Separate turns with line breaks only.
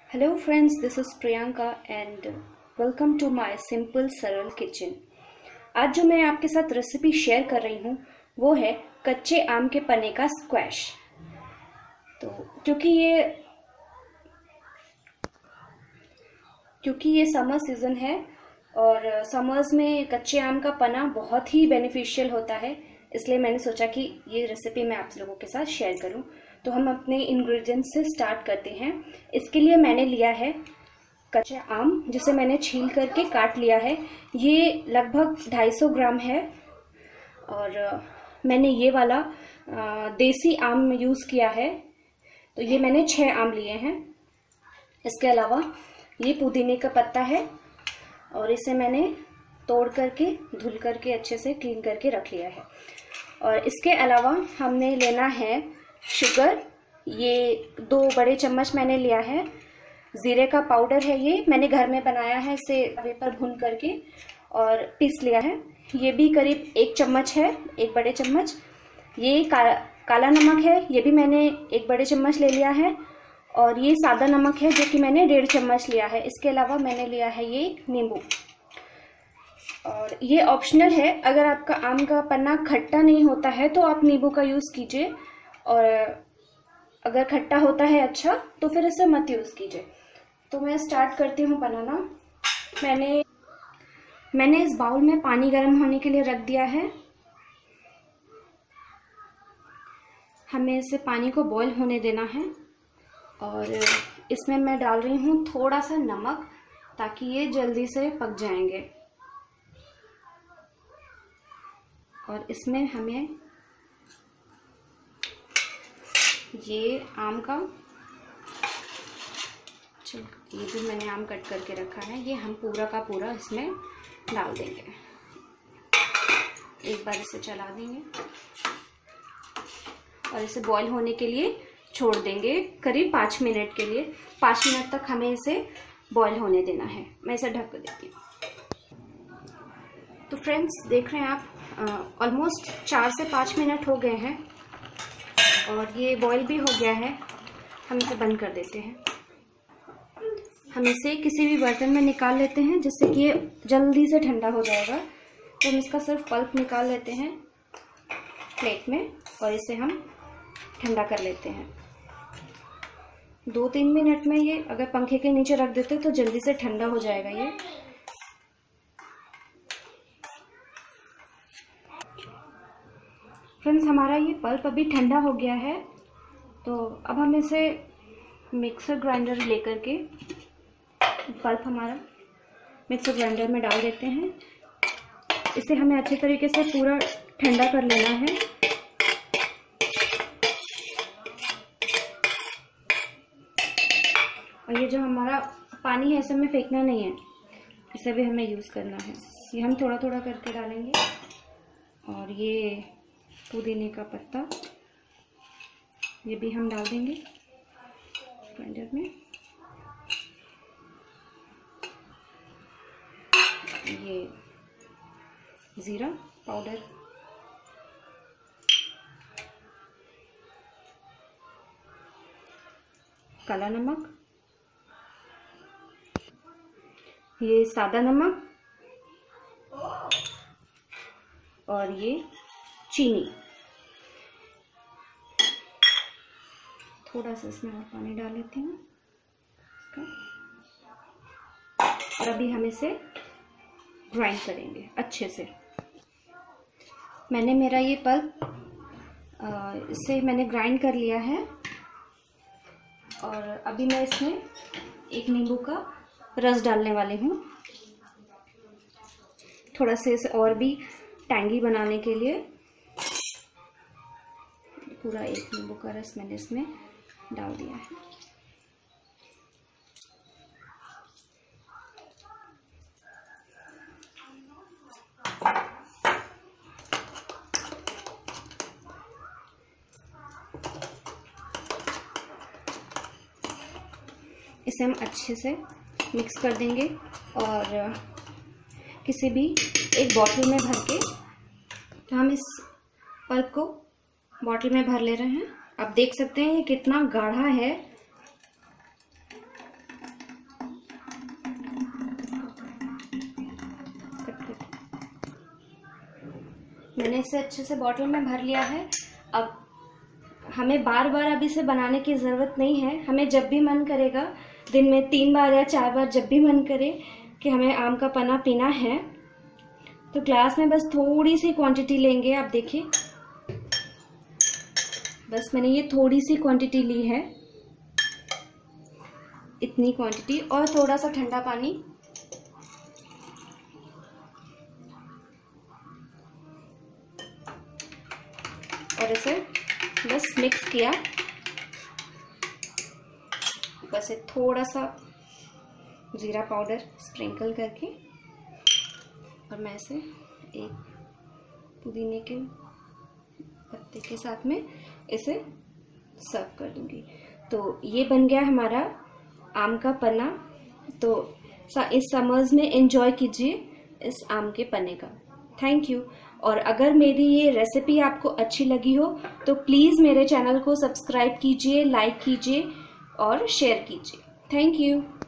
Hello friends, this is Priyanka and welcome to my simple सरल kitchen. आज जो मैं आपके साथ रेसिपी शेयर कर रही हूँ वो है कच्चे आम के पन्ने का स्क्वैश। तो क्योंकि ये समर सीजन है और समर्स में कच्चे आम का पन्ना बहुत ही बेनिफिशियल होता है, इसलिए मैंने सोचा कि ये रेसिपी मैं आप लोगों के साथ शेयर करूं। तो हम अपने इंग्रेडिएंट्स से स्टार्ट करते हैं। इसके लिए मैंने लिया है कच्चा आम, जिसे मैंने छील करके काट लिया है। ये लगभग 250 ग्राम है और मैंने ये वाला देसी आम यूज़ किया है। तो ये मैंने 6 आम लिए हैं। इसके अलावा ये पुदीने का पत्ता है और इसे मैंने तोड़ करके धुल करके अच्छे से क्लीन करके रख लिया है। और इसके अलावा हमने लेना है शुगर, ये 2 बड़े चम्मच मैंने लिया है। ज़ीरे का पाउडर है, ये मैंने घर में बनाया है, इसे तवे पर भून करके और पीस लिया है। ये भी करीब 1 चम्मच है, 1 बड़े चम्मच। ये काला नमक है, ये भी मैंने 1 बड़े चम्मच ले लिया है। और ये सादा नमक है जो कि मैंने 1.5 चम्मच लिया है। इसके अलावा मैंने लिया है ये नींबू। और ये ऑप्शनल है, अगर आपका आम का पन्ना खट्टा नहीं होता है तो आप नींबू का यूज़ कीजिए, और अगर खट्टा होता है अच्छा तो फिर इसे मत यूज़ कीजिए। तो मैं स्टार्ट करती हूँ बनाना। मैंने इस बाउल में पानी गर्म होने के लिए रख दिया है। हमें इसे पानी को बॉईल होने देना है और इसमें मैं डाल रही हूँ थोड़ा सा नमक, ताकि ये जल्दी से पक जाएंगे। और इसमें हमें ये आम का, ये भी मैंने आम कट करके रखा है, ये हम पूरा का पूरा इसमें डाल देंगे। एक बार इसे चला देंगे और इसे बॉईल होने के लिए छोड़ देंगे करीब 5 मिनट के लिए। 5 मिनट तक हमें इसे बॉईल होने देना है। मैं इसे ढक देती हूँ। तो फ्रेंड्स, देख रहे हैं आप, ऑलमोस्ट 4 से 5 मिनट हो गए हैं और ये बॉईल भी हो गया है। हम इसे बंद कर देते हैं। हम इसे किसी भी बर्तन में निकाल लेते हैं, जिससे कि ये जल्दी से ठंडा हो जाएगा। तो हम इसका सिर्फ पल्प निकाल लेते हैं प्लेट में और इसे हम ठंडा कर लेते हैं। 2-3 मिनट में ये अगर पंखे के नीचे रख देते तो जल्दी से ठंडा हो जाएगा ये। फ्रेंड्स, हमारा ये पल्प अभी ठंडा हो गया है। तो अब हम इसे मिक्सर ग्राइंडर लेकर के पल्प हमारा मिक्सर ग्राइंडर में डाल देते हैं। इसे हमें अच्छे तरीके से पूरा ठंडा कर लेना है। और ये जो हमारा पानी है, इसे हमें फेंकना नहीं है, इसे भी हमें यूज़ करना है। ये हम थोड़ा थोड़ा करके डालेंगे। और ये पुदीने का पत्ता, ये भी हम डाल देंगे ग्राइंडर में। ये ज़ीरा पाउडर, काला नमक, ये सादा नमक और ये चीनी। थोड़ा सा इसमें और पानी डाल लेती हूँ और अभी हम इसे ग्राइंड करेंगे अच्छे से। मेरा ये पल्प इसे मैंने ग्राइंड कर लिया है। और अभी मैं इसमें 1 नींबू का रस डालने वाली हूँ, थोड़ा सा इसे और भी टैंगी बनाने के लिए। पूरा 1 नींबू का रस मैंने इसमें डाल दिया है। इसे हम अच्छे से मिक्स कर देंगे और किसी भी एक बॉटल में भर के, तो हम इस पल्प को बॉटल में भर ले रहे हैं। आप देख सकते हैं ये कितना गाढ़ा है। मैंने इसे अच्छे से बॉटल में भर लिया है। अब हमें बार बार अब इसे बनाने की ज़रूरत नहीं है। हमें जब भी मन करेगा, दिन में 3 बार या 4 बार, जब भी मन करे कि हमें आम का पन्ना पीना है, तो ग्लास में बस थोड़ी सी क्वांटिटी लेंगे। आप देखिए, बस मैंने ये थोड़ी सी क्वांटिटी ली है, इतनी क्वांटिटी, और थोड़ा सा ठंडा पानी। और इसे बस मिक्स किया, ऊपर से थोड़ा सा जीरा पाउडर स्प्रिंकल करके, और मैं इसे एक पुदीने के पत्ते के साथ में इसे सर्व कर दूंगी। तो ये बन गया हमारा आम का पन्ना। तो इस समर्स में एंजॉय कीजिए इस आम के पन्ने का। Thank you. और अगर मेरी ये रेसिपी आपको अच्छी लगी हो तो प्लीज़ मेरे चैनल को सब्सक्राइब कीजिए, लाइक कीजिए और शेयर कीजिए। Thank you.